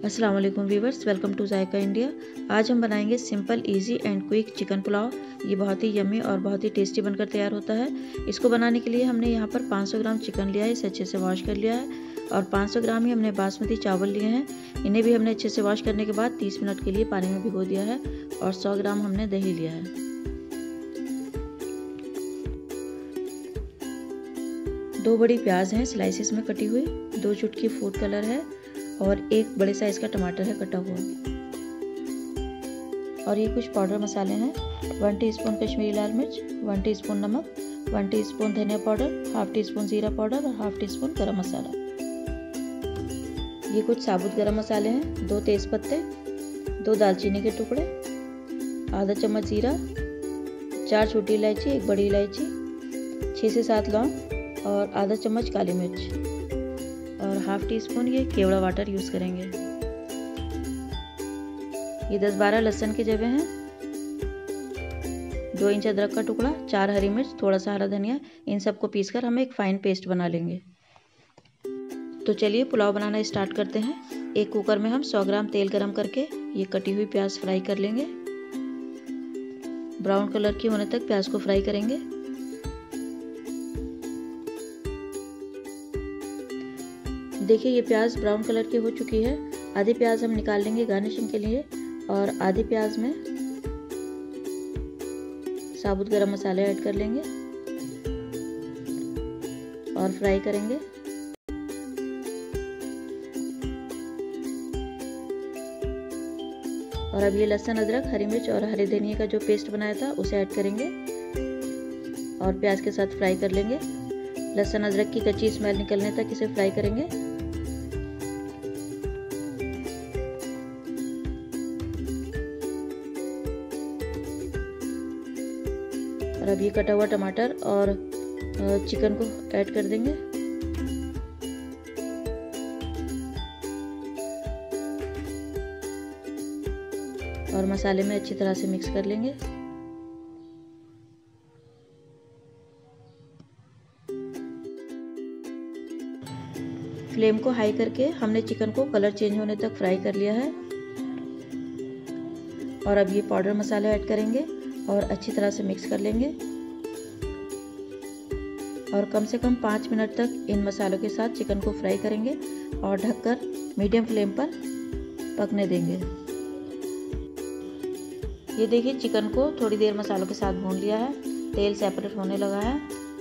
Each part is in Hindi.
अस्सलाम वालेकुम viewers, welcome to Zaika India. आज हम बनाएंगे simple easy and quick chicken pulao. ये बहुत ही यम्मी और बहुत ही टेस्टी बनकर तैयार होता है। इसको बनाने के लिए हमने यहाँ पर 500 ग्राम चिकन लिया है, इसे अच्छे से वॉश कर लिया है। और 500 ग्राम ही हमने बासमती चावल लिए हैं, इन्हें भी हमने अच्छे से वॉश करने के बाद 30 मिनट के लिए पानी में भिगो दिया है। और 100 ग्राम हमने दही लिया है। दो बड़ी प्याज हैं स्लाइसेस में कटी हुई, 2 चुटकी फूड कलर है और एक बड़े साइज का टमाटर है कटा हुआ। और ये कुछ पाउडर मसाले हैं, 1 टीस्पून कश्मीरी लाल मिर्च, 1 टीस्पून नमक, 1 टीस्पून धनिया पाउडर, हाफ टीस्पून जीरा पाउडर और हाफ टीस्पून गरम मसाला। ये कुछ साबुत गरम मसाले हैं, 2 तेज पत्ते, 2 दालचीनी के टुकड़े, आधा चम्मच जीरा, 4 छोटी इलायची, 1 बड़ी इलायची, 6 से 7 लौंग और आधा चम्मच काली मिर्च और हाफ टी स्पून ये केवड़ा वाटर यूज़ करेंगे। ये 10-12 लहसुन के जवे हैं, 2 इंच अदरक का टुकड़ा, 4 हरी मिर्च, थोड़ा सा हरा धनिया, इन सबको पीसकर हम एक फाइन पेस्ट बना लेंगे। तो चलिए पुलाव बनाना स्टार्ट करते हैं। एक कुकर में हम 100 ग्राम तेल गरम करके ये कटी हुई प्याज फ्राई कर लेंगे। ब्राउन कलर की होने तक प्याज को फ्राई करेंगे। देखिए ये प्याज ब्राउन कलर की हो चुकी है। आधी प्याज हम निकाल लेंगे गार्निशिंग के लिए और आधी प्याज में साबुत गरम मसाले ऐड कर लेंगे और फ्राई करेंगे। और अब ये लहसुन, अदरक, हरी मिर्च और हरे धनिया का जो पेस्ट बनाया था उसे ऐड करेंगे और प्याज के साथ फ्राई कर लेंगे। लहसुन अदरक की कच्ची स्मेल निकलने तक इसे फ्राई करेंगे। और अब ये कटा हुआ टमाटर और चिकन को ऐड कर देंगे। और मसाले में अच्छी तरह से मिक्स कर लेंगे। फ्लेम को हाई करके हमने चिकन को कलर चेंज होने तक फ्राई कर लिया है। और अब ये पाउडर मसाले ऐड करेंगे और अच्छी तरह से मिक्स कर लेंगे। और कम से कम 5 मिनट तक इन मसालों के साथ चिकन को फ्राई करेंगे और ढककर मीडियम फ्लेम पर पकने देंगे। ये देखिए चिकन को थोड़ी देर मसालों के साथ भून लिया है, तेल सेपरेट होने लगा है।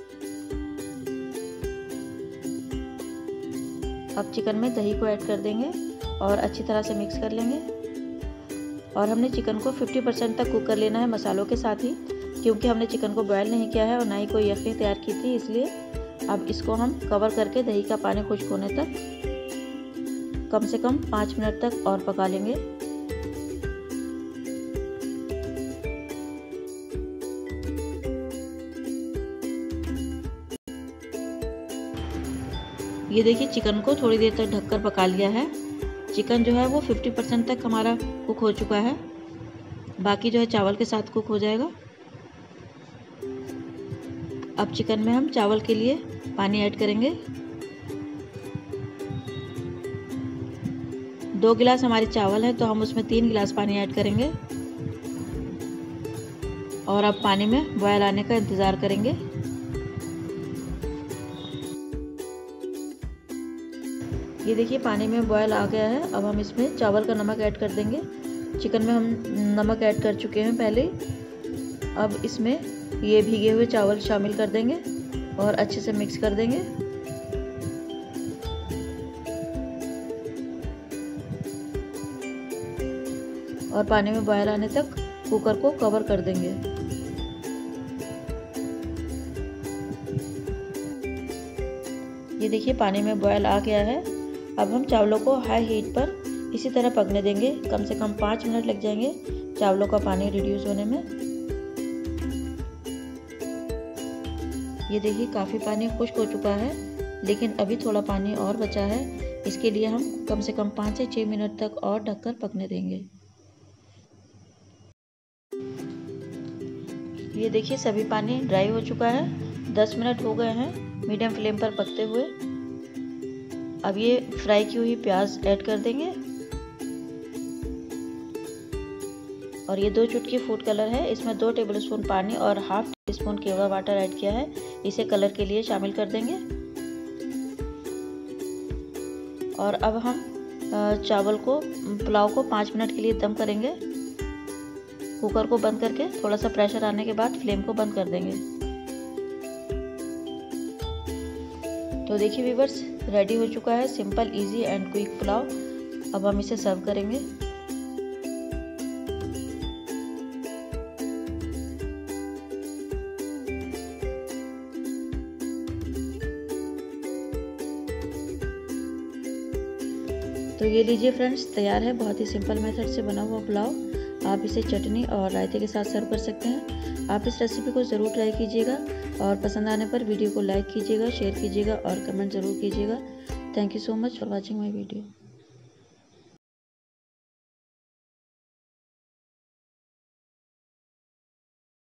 अब चिकन में दही को ऐड कर देंगे और अच्छी तरह से मिक्स कर लेंगे। और हमने चिकन को 50% तक कुक कर लेना है मसालों के साथ ही, क्योंकि हमने चिकन को बॉयल नहीं किया है और ना ही कोई यखनी तैयार की थी, इसलिए अब इसको हम कवर करके दही का पानी खुश्क होने तक कम से कम 5 मिनट तक और पका लेंगे। ये देखिए चिकन को थोड़ी देर तक ढककर पका लिया है। चिकन जो है वो 50% तक हमारा कुक हो चुका है, बाकी जो है चावल के साथ कुक हो जाएगा। अब चिकन में हम चावल के लिए पानी ऐड करेंगे। 2 गिलास हमारे चावल है तो हम उसमें 3 गिलास पानी ऐड करेंगे। और अब पानी में बॉयल आने का इंतज़ार करेंगे। ये देखिए पानी में बॉयल आ गया है। अब हम इसमें चावल का नमक ऐड कर देंगे। चिकन में हम नमक ऐड कर चुके हैं पहले। अब इसमें ये भीगे हुए चावल शामिल कर देंगे और अच्छे से मिक्स कर देंगे। और पानी में बॉयल आने तक कुकर को कवर कर देंगे। ये देखिए पानी में बॉयल आ गया है। अब हम चावलों को हाई हीट पर इसी तरह पकने देंगे। कम से कम 5 मिनट लग जाएंगे चावलों का पानी रिड्यूस होने में। ये देखिए काफ़ी पानी खुश्क हो चुका है, लेकिन अभी थोड़ा पानी और बचा है। इसके लिए हम कम से कम 5 से 6 मिनट तक और ढककर पकने देंगे। ये देखिए सभी पानी ड्राई हो चुका है। 10 मिनट हो गए हैं मीडियम फ्लेम पर पकते हुए। अब ये फ्राई की हुई प्याज ऐड कर देंगे और ये 2 चुटकी फूड कलर है। इसमें 2 टेबलस्पून पानी और हाफ टी स्पून केवड़ा वाटर ऐड किया है। इसे कलर के लिए शामिल कर देंगे। और अब हम पुलाव को 5 मिनट के लिए दम करेंगे। कुकर को बंद करके थोड़ा सा प्रेशर आने के बाद फ्लेम को बंद कर देंगे। तो देखिए व्यूअर्स, रेडी हो चुका है simple easy and quick pulao. अब हम इसे सर्व करेंगे। तो ये लीजिए फ्रेंड्स, तैयार है बहुत ही सिंपल मेथड से बना हुआ पुलाव। आप इसे चटनी और रायते के साथ सर्व कर सकते हैं। आप इस रेसिपी को ज़रूर ट्राई कीजिएगा और पसंद आने पर वीडियो को लाइक कीजिएगा, शेयर कीजिएगा और कमेंट ज़रूर कीजिएगा। Thank you so much for watching my video.